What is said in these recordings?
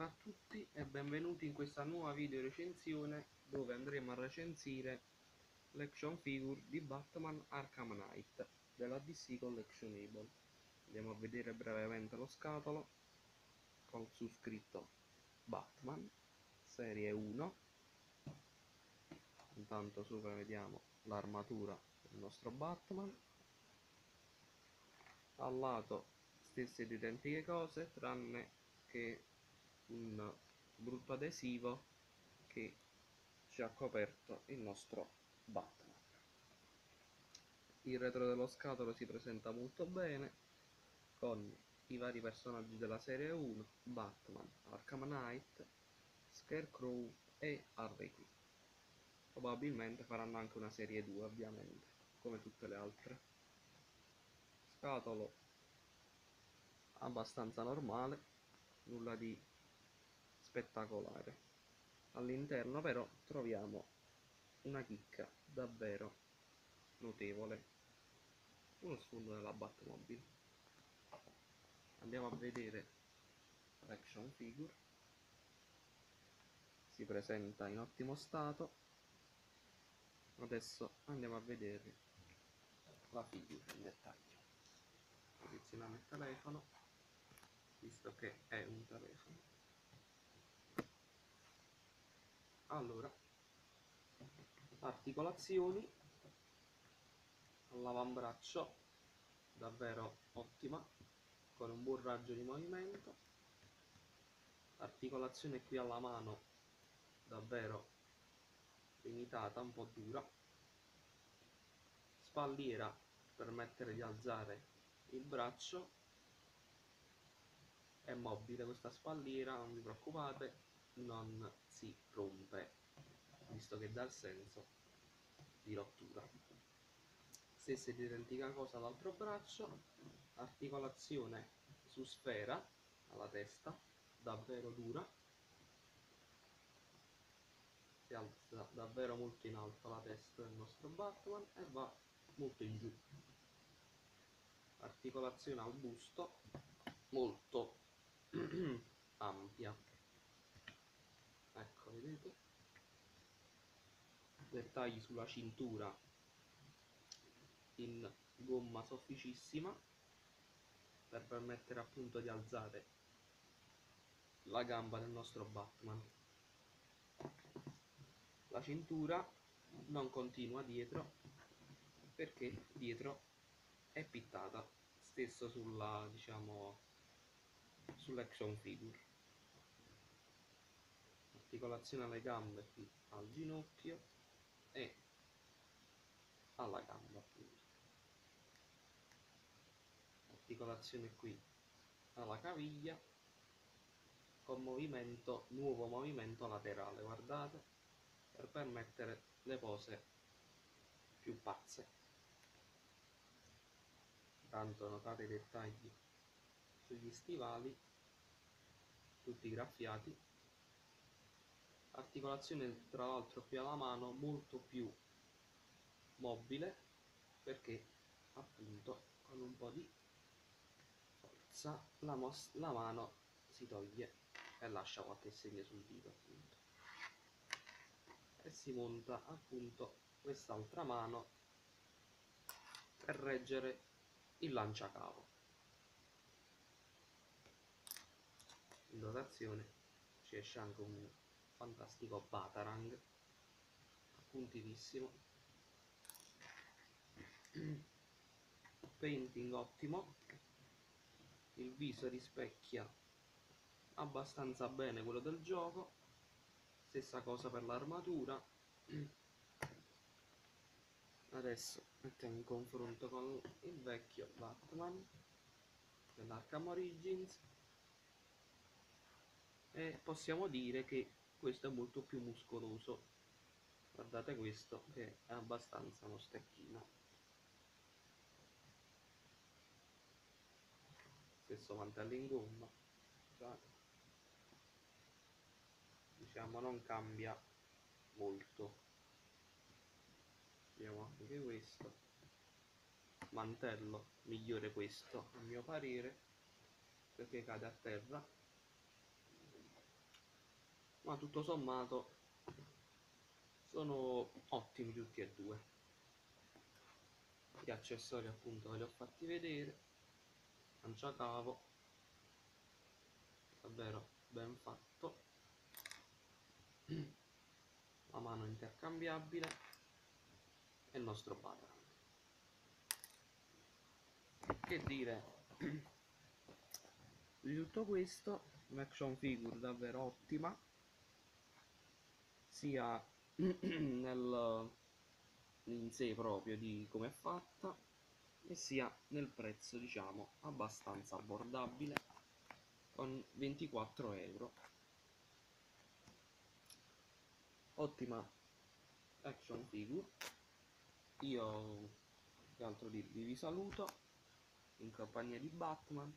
Salve a tutti e benvenuti in questa nuova video recensione dove andremo a recensire l'action figure di Batman Arkham Knight della DC Collectionable. Andiamo a vedere brevemente lo scatolo su scritto Batman serie 1. Intanto sopra vediamo l'armatura del nostro Batman, al lato stesse ed identiche cose tranne che un brutto adesivo che ci ha coperto il nostro Batman. Il retro dello scatolo si presenta molto bene con i vari personaggi della serie 1, Batman, Arkham Knight, Scarecrow e Harley Quinn. Probabilmente faranno anche una serie 2 ovviamente, come tutte le altre. Scatolo abbastanza normale, nulla di spettacolare. All'interno però troviamo una chicca davvero notevole, uno sfondo della Batmobile. Andiamo a vedere l'action figure, si presenta in ottimo stato. Adesso andiamo a vedere la figura in dettaglio. Posizioniamo il telefono, visto che è un telefono. Allora, articolazioni all'avambraccio davvero ottima, con un buon raggio di movimento. Articolazione qui alla mano davvero limitata, un po' dura. Spalliera per permettere di alzare il braccio. È mobile questa spalliera, non vi preoccupate, non si rompe, visto che dà il senso di rottura. Stessa ed identica cosa all'altro braccio, articolazione su sfera alla testa, davvero dura, si alza davvero molto in alto la testa del nostro Batman e va molto in giù. Articolazione al busto molto ampia, ecco, vedete, dettagli sulla cintura in gomma sofficissima per permettere appunto di alzare la gamba del nostro Batman. La cintura non continua dietro perché dietro è pittata, stesso sulla, diciamo, sull'action figure. Articolazione alle gambe qui al ginocchio e alla gamba appunto. Articolazione qui alla caviglia con movimento, nuovo movimento laterale, guardate, per permettere le pose più pazze. Tanto notate i dettagli sugli stivali, tutti graffiati. Articolazione tra l'altro qui alla mano molto più mobile perché appunto con un po' di forza la mano si toglie e lascia qualche segno sul dito appunto, e si monta appunto quest'altra mano per reggere il lanciacavo. In dotazione ci esce anche un fantastico Batarang appuntitissimo, painting ottimo, il viso rispecchia abbastanza bene quello del gioco, stessa cosa per l'armatura. Adesso mettiamo in confronto con il vecchio Batman dell'Arkham Origins e possiamo dire che questo è molto più muscoloso. Guardate questo che è abbastanza uno stecchino. Stesso mantello in gomma, diciamo non cambia molto. Vediamo anche questo mantello, migliore questo a mio parere perché cade a terra, ma tutto sommato sono ottimi tutti e due. Gli accessori appunto ve li ho fatti vedere, lanciacavo, davvero ben fatto, la mano intercambiabile e il nostro Batarang. Che dire di tutto questo? Un'action figure davvero ottima, sia in sé proprio di come è fatta, e sia nel prezzo, diciamo, abbastanza abbordabile, con 24 euro. Ottima action figure. Io, che altro dirvi, vi saluto in compagnia di Batman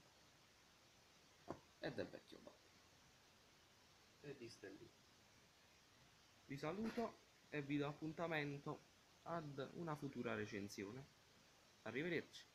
e del vecchio Batman e di Stelli. Vi saluto e vi do appuntamento ad una futura recensione. Arrivederci.